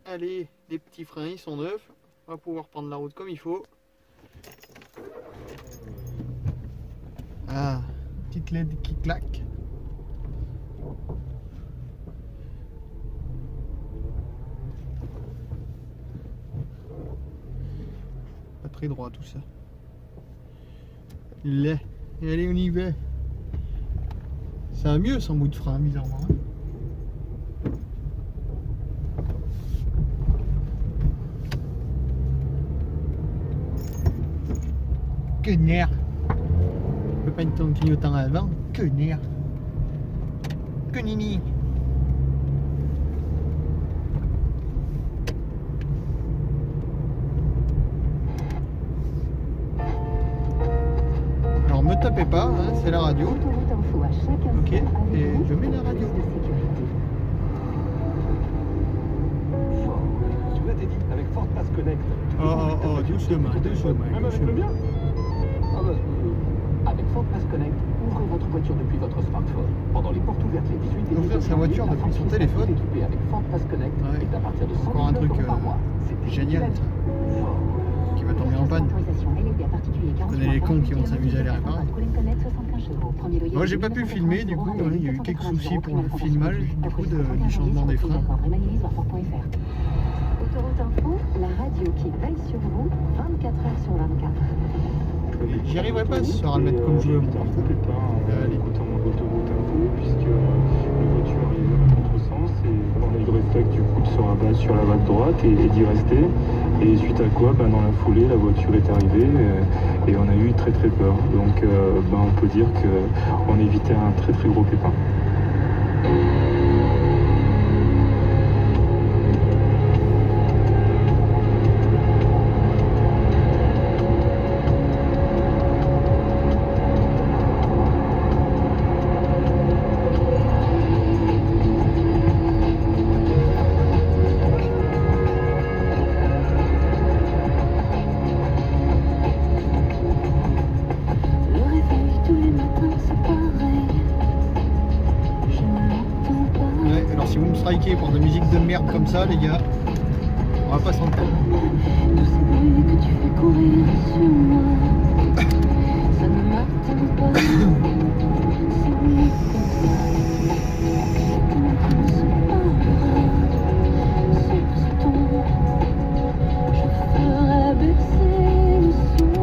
Allez, les petits freins ils sont neufs. On va pouvoir prendre la route comme il faut. Ah, petite LED qui claque. Pas très droit tout ça. Là, allez on y va. Ça va mieux sans bout de frein bizarrement. Hein. Que nerf. Je peux pas une ton clignotant avant. Que nerf. Que nini. Alors me tapez pas, hein, c'est la radio. Ok, et je mets la radio. Tu vois, t'es dit, avec Ford Pass Connect. Oh, doucement. Même avec le mien. Avec Ford Pass Connect, ouvrez votre voiture depuis votre smartphone. Pendant les portes ouvertes les 18 et Ouvrir sa voiture depuis son téléphone. Équipé avec Ford Pass Connect Ouais. est à partir de 100 Encore un truc par mois. C'est génial ça. Qui va tomber en panne. Vous connaissez les cons qui vont s'amuser à les réparer. Moi j'ai pas pu filmer, du coup il y a eu quelques soucis pour le filmage du coup du changement des freins. Autoroute Info, la radio qui veille sur vous 24 heures sur 24. J'y arriverai pas ce soir à le mettre comme je veux. En écoutant l'autoroute Info, puisque la voiture arrive à contresens et on a eu le réflexe du coup de se rabattre sur la vague droite et d'y rester. Et suite à quoi, dans la foulée, la voiture est arrivée et on a eu très très peur. Donc on peut dire qu'on évitait un très très gros pépin. Si vous me strikez pour de la musique de merde comme ça, les gars, on va pas s'entendre. De ces bruits que tu fais courir sur moi, ça ne m'attend pas. C'est mieux comme ça. On se parlera sur ce ton. Je ferai baisser le son.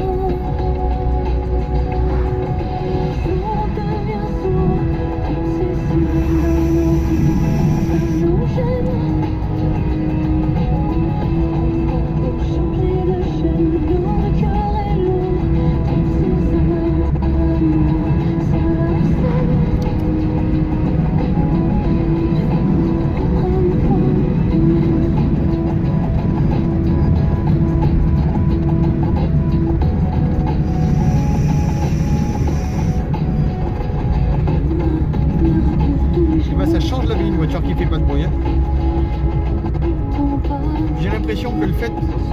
On devient sourd, toutes ces sirènes. Ça nous gêne. Pour changer de chaîne, le cœur est lourd. Toutes ces heures à nous, ça la scène. Ça change la vie, une voiture qui fait pas de bruit. Hein. J'ai l'impression que le fait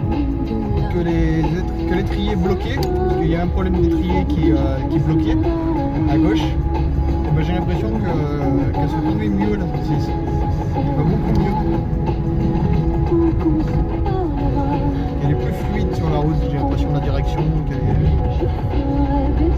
que l'étrier est bloqué, parce qu'il y a un problème d'étrier qui est bloqué à gauche, et ben j'ai l'impression qu'elle se conduit mieux là. C'est pas beaucoup mieux. Elle est plus fluide sur la route, j'ai l'impression de la direction qu'elle est...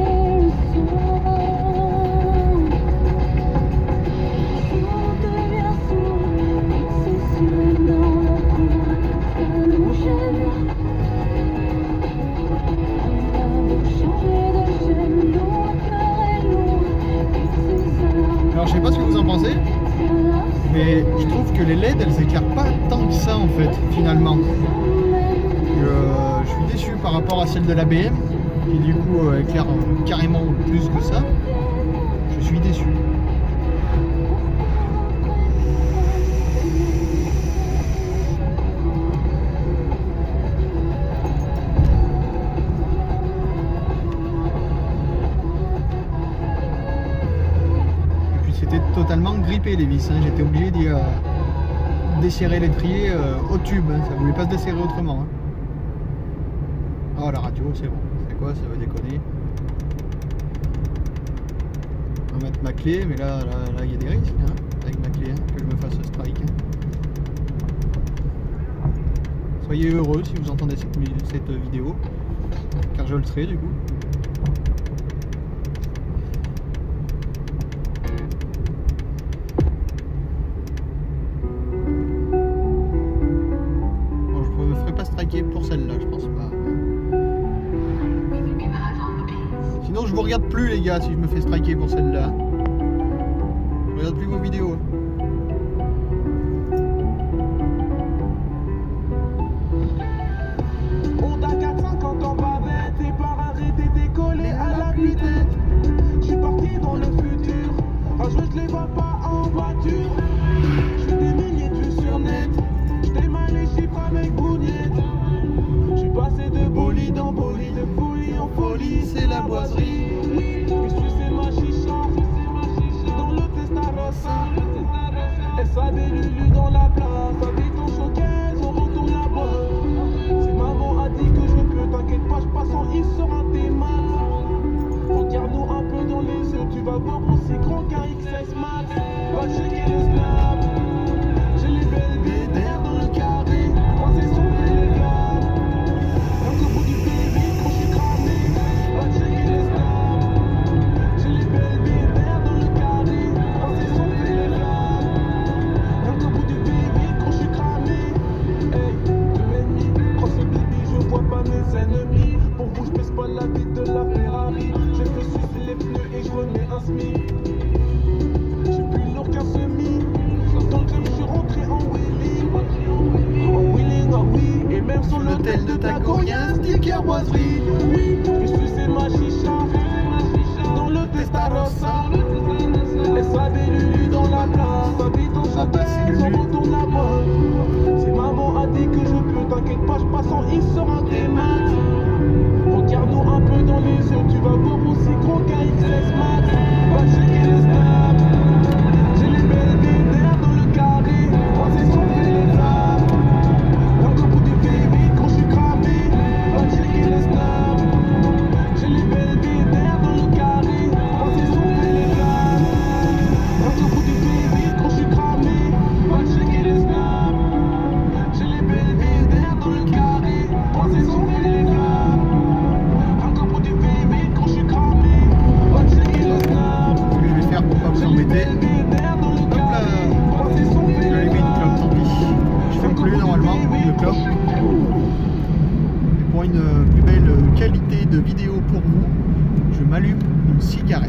Alors je sais pas ce que vous en pensez, mais je trouve que les LED elles éclairent pas tant que ça en fait finalement. Je suis déçu par rapport à celle de la BM qui du coup éclaire carrément plus que ça. Je suis déçu. Totalement grippé les vis, hein. J'étais obligé d'y desserrer l'étrier au tube, hein. Ça voulait pas se desserrer autrement. Hein. Oh la radio c'est bon, c'est quoi, ça va déconner. On va mettre ma clé, mais là il y a des risques hein, avec ma clé, hein, que je me fasse strike. Hein. Soyez heureux si vous entendez cette vidéo, car je le serai du coup. Bon, je me ferai pas striker pour celle-là, je pense pas. Sinon je vous regarde plus les gars si je me fais striker pour celle-là. Je regarde plus vos vidéos. Je les vois pas en voiture. Je fais des milliers de vues sur net. Je démaille les chiffres avec bougnette. Je suis passé de bolide en bolide, de folie en folie. C'est la boiserie. Je suis ma chicha. Dans le Testarossa. Elle savait Lulu dans la place. Avec ton showcase, on retourne la boîte. Si maman a dit que je peux, t'inquiète pas, je passe en il sera tes maths. Regarde-nous un peu dans les yeux, tu vas voir aussi grand qu'un XS Max. Va checker le snap. J'ai les belles BDR dans le carré. Moi c'est son télégramme. Dans le bout du baby quand je suis cramé. Va checker le snap. J'ai les belles BDR dans le carré. Moi c'est son télégramme. Dans le bout du baby quand je suis cramé. Hey, 2,5. Cross le baby, je vois pas mes ennemis. Pour vous, je baisse pas la vie de la Ferrari. Je fais sucer les pneus et je remets un SMI. J'ai plus lourd qu'un semi. Dans le club, je suis rentré en wheeling. En wheeling, ah oui. Et même sur l'hôtel de Tago, y'a un sticker boiserie. Oui, je suis sucé ma chicha. Dans le Testarossa. SAD Lulu dans la place. Habite en Châtel, on retourne la boîte. Si maman a dit que je peux, t'inquiète pas, je passe en il sera tes maths. Regarde-nous un peu dans les yeux, tu vas voir aussi gros qu'un XS Max. Va checker le snap. J'ai les belles BDR dans le carré. Moi c'est son télégramme. Dans le bout du baby quand je suis cramé. Va checker le snap. J'ai les belles BDR dans le carré. Moi c'est son télégramme. Dans le bout du baby quand je suis cramé. Va checker le snap. J'ai les belles BDR dans le carré. Moi c'est son télégramme. Pour pas vous embêter. Hop là. À la limite, clope, tant pis. Je filme plus normalement, le clope. Et pour une plus belle qualité de vidéo pour vous, je m'allume une cigarette.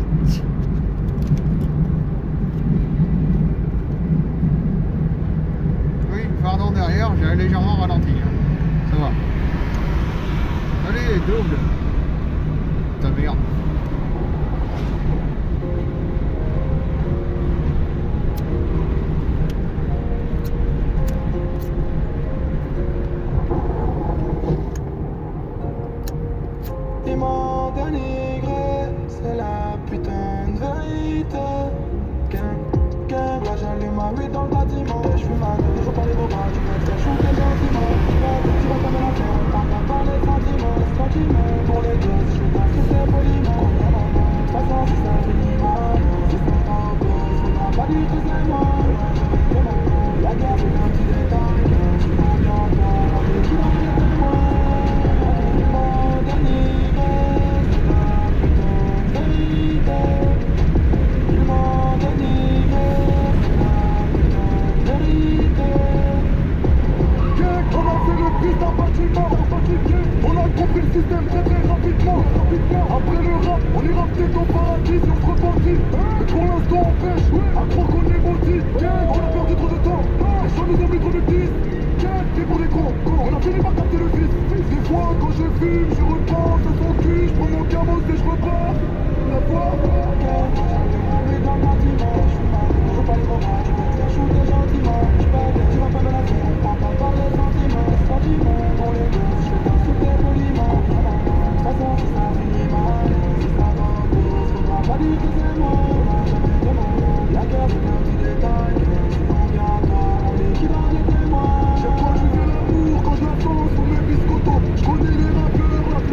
Oui, pardon derrière, j'ai légèrement ralenti. Ça va. Allez, double. Putain merde. Ils m'ont dénigré, c'est la putain de vérité. Là j'allume ma weed dans le bâtiment. Je suis mal, je reprends les bras, tu peux te faire shooter gentiment. Tu vas comme la terre, t'en vas par les sentiments. Tranquillement, pour les gosses, je vais t'insulter poliment. De toute façon, si ça finit mal, si ça va au boss, faudra pas du tout c'est moi. La guerre, c'est un petit détail. Tu m'en viens encore, avec qui dans les témoins. Ils m'ont dénigré, c'est la putain de vérité. Ils m'ont dénigré, c'est la putain de vérité. On a fait le piste d'un bâtiment, on a compris le système très très rapidement. Après le rap, on ira peut-être au paradis si on se repentit. Mais pour l'instant on pêche, à croire qu'on est maudit. On a perdu trop de temps, les gens nous ont mis trop de disques. T'es pour les cons, on a fini par capter le vice. Des fois quand je fume, je repense à son cul, je prends mon carrosse et je repars. La fois, j'allume dans le bâtiment, je suis mal, je veux pas les bras, tu peux te faire shooter gentiment. Tu vas pas me la faire, on prend pas par les sentiments. Pour les gosses, je vais t'insulter poliment. De toute façon, si ça finit mal, si ça va en cause, faudra pas dire que c'est moi. La guerre, c'est un petit détail, si on vient à toi, on est qui dans les témoins. Chaque fois je fais l'amour, quand je la sens, on met biscotto. Je connais les rappeurs, la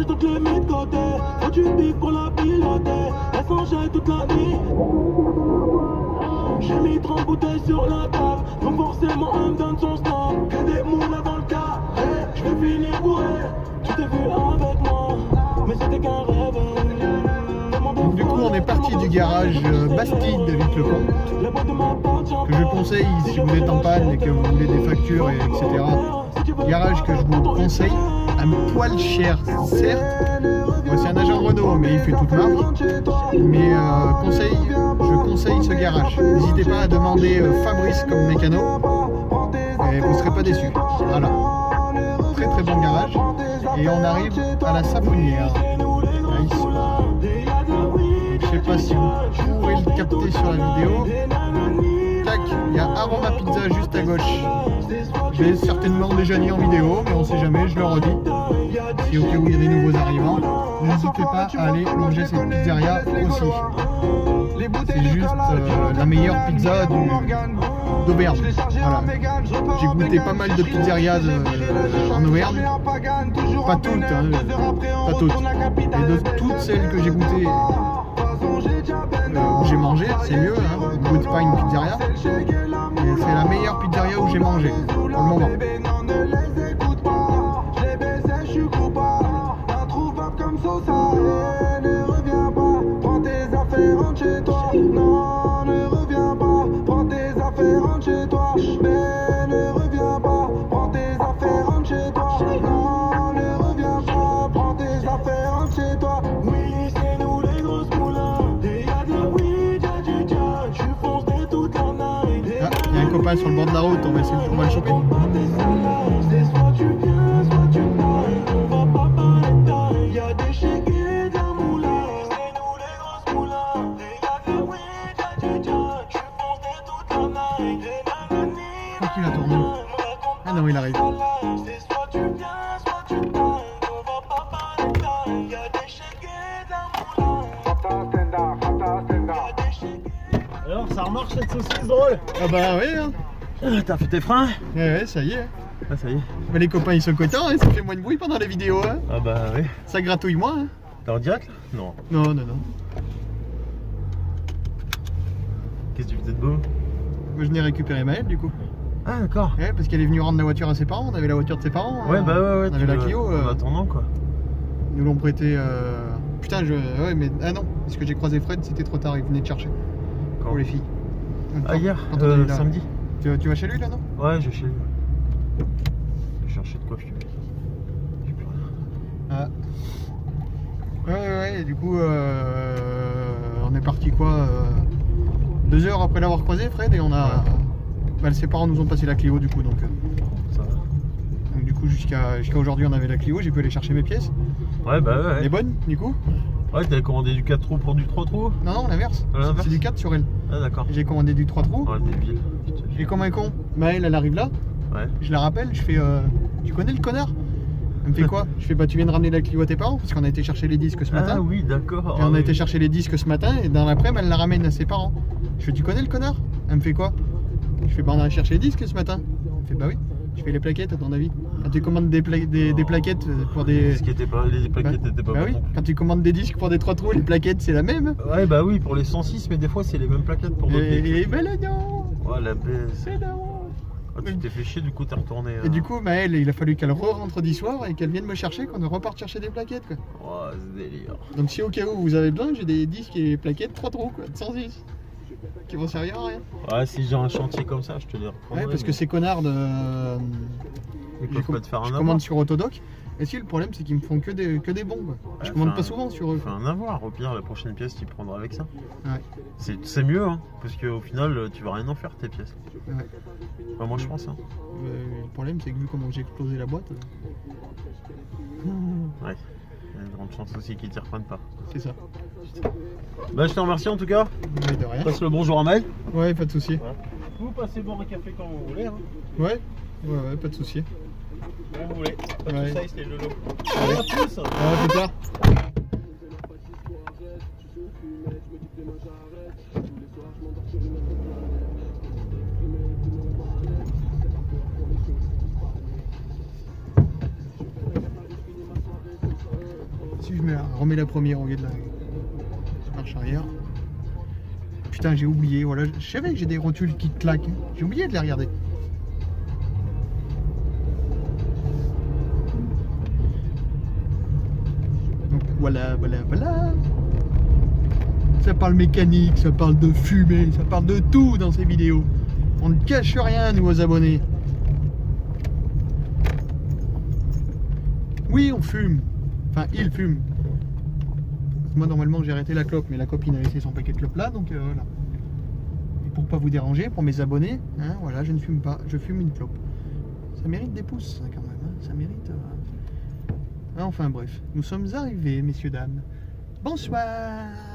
je te l'ai mis de côté. Faut du bif pour la piloter. Elle s'enjaille toute la nuit. J'ai mis 30 bouteilles sur la table. Donc forcément elle me donne son stop. Que des moules dans le cas. Je vais finir bourré. Tu t'es vu avec moi, mais c'était qu'un rêve. Donc, du coup, on est parti du garage Bastide avec le compte, que je conseille si vous êtes en panne et que vous voulez des factures, etc. Garage que je vous conseille, un poil cher, certes. Moi, c'est un agent Renault, mais il fait toute marque. Mais je conseille ce garage. N'hésitez pas à demander Fabrice comme mécano et vous ne serez pas déçus. Voilà. Très très bon garage. Et on arrive à la Savonnière. Je sais pas si vous pourrez le capter sur la vidéo. Tac, il y a Aroma Pizza juste à gauche. Je l'ai certainement déjà dit en vidéo, mais on sait jamais, je le redis. Si au cas où il y a des nouveaux arrivants, n'hésitez pas à aller manger cette pizzeria aussi. C'est juste la meilleure pizza d'Auvergne. Voilà. J'ai goûté pas mal de pizzerias en Auvergne. Pas toutes, hein, pas toutes. Et de toutes celles que j'ai goûtées, où j'ai mangé, c'est mieux, hein. On ne goûte pas une pizzeria. Et c'est la meilleure pizzeria où j'ai mangé, pour le moment. Non, ne reviens pas, prends tes affaires, rentre chez toi. Mais ne reviens pas, prends tes affaires, rentre chez toi. Non, ne reviens pas, prends tes affaires, rentre chez toi. Oui, c'est nous les grosses moulins. Et y'a de la weed, y'a du jazz. Tu fonces dès toute la night. Ah, il y a un copain sur le bord de la route, on va le choper. C'est soit tu viens, soit tu pars. On va pas parler de taille. Y'a des chèques et de la moulin. C'est nous les grosses moulins. Il a tourné. Ah non, il arrive. Alors, ça remarche cette saucisse drôle? Ah bah oui, hein. T'as fait tes freins? Ouais, ça y est. Ah, ça y est. Mais les copains ils sont contents, hein, ça fait moins de bruit pendant les vidéos. Hein. Ah bah oui. Ça gratouille moins. Hein. T'es en direct là? Non. Non. Qu'est-ce que tu faisais de beau? Moi, je n'ai récupéré Maëlle du coup. Ah d'accord. Ouais, parce qu'elle est venue rendre la voiture à ses parents, on avait la voiture de ses parents. Ouais, bah ouais, on avait la Clio. En attendant quoi. Ils nous l'ont prêté. Putain, ouais, mais. Ah non, parce que j'ai croisé Fred, c'était trop tard, il venait de chercher. Quand? Pour les filles. Ah, hier, samedi. Tu vas chez lui là, non? Ouais, je vais chez lui. Je vais chercher de quoi fumer. J'ai plus rien. Ah. Ouais, et du coup, on est parti quoi 2 heures après l'avoir croisé, Fred, et on a. Bah, ses parents nous ont passé la Clio du coup, donc. Ça va. Donc, du coup, jusqu'à aujourd'hui, on avait la Clio, j'ai pu aller chercher mes pièces. Ouais, bah ouais. Elle est bonne, du coup? Ouais, t'avais commandé du 4 trous pour du 3 trous? Non, l'inverse. C'est du 4 sur elle. Ah, d'accord. J'ai commandé du 3 trous. Ouais, débile. Et comme un con, Maëlle, elle arrive là. Ouais. Je la rappelle, je fais tu connais le connard? Elle me fait quoi? Je fais bah tu viens de ramener la Clio à tes parents parce qu'on a été chercher les disques ce matin. Ah oui, d'accord. Et on a été chercher les disques ce matin et dans l'après-midi elle la ramène à ses parents. Je fais tu connais le connard? Elle me fait quoi? Je fais bah on a cherché les disques ce matin. Elle me fait bah oui. Je fais les plaquettes à ton avis. Quand tu commandes des plaquettes pour des... Les plaquettes étaient pas bah oui, quand tu commandes des disques pour des 3 trous, les plaquettes c'est la même. Ouais bah oui pour les 106 mais des fois c'est les mêmes plaquettes pour d'autres. Et ben là non. Ouais la baisse. C'est non. Ah, tu t'es fait chier, du coup t'es retourné. Et du coup, Maëlle, il a fallu qu'elle rentre 10 soirs et qu'elle vienne me chercher, qu'on reparte chercher des plaquettes quoi. Oh, c'est délire. Donc si au cas où vous avez besoin, j'ai des disques et plaquettes 3 trous quoi, de 106. Qui vont servir à rien. Ouais, si j'ai un chantier comme ça, je te les reprendrai. Ouais, parce que ces connards de. Ils peuvent pas te faire un je avoir. commande sur Autodoc. Et si le problème c'est qu'ils me font que des bons quoi. Ouais, je commande pas souvent sur eux. Fais un avoir, au pire la prochaine pièce tu prendras avec ça. Ouais. C'est mieux hein, parce qu'au final tu vas rien en faire tes pièces. Ouais. Enfin, moi je pense hein. Le problème c'est que vu comment j'ai explosé la boîte. Ouais. Il y a une grande chance aussi qu'ils t'y reprennent pas. C'est ça. Bah je te remercie en tout cas. Mais de rien. Passe le bonjour à Maëlle. Ouais, pas de souci. Ouais. Vous passez boire un café quand vous voulez hein. Ouais, pas de souci. Quand vous voulez. Pas Ouais. tout ça, c'était Lolo. Allez. À plus. Ouais, plus tard. Si je remets la première au lieu de la marche arrière. Putain, j'ai oublié, voilà, je savais que j'ai des rotules qui claquent, j'ai oublié de les regarder. Donc voilà. Ça parle mécanique, ça parle de fumée, ça parle de tout dans ces vidéos. On ne cache rien, nous, aux abonnés. Oui, on fume. Enfin, il fume. Moi, normalement, j'ai arrêté la clope, mais la copine a laissé son paquet de clopes là, donc voilà. Et pour pas vous déranger, pour mes abonnés, hein, voilà, je ne fume pas, je fume une clope. Ça mérite des pouces, quand même, hein, ça mérite... Enfin, bref, nous sommes arrivés, messieurs, dames. Bonsoir.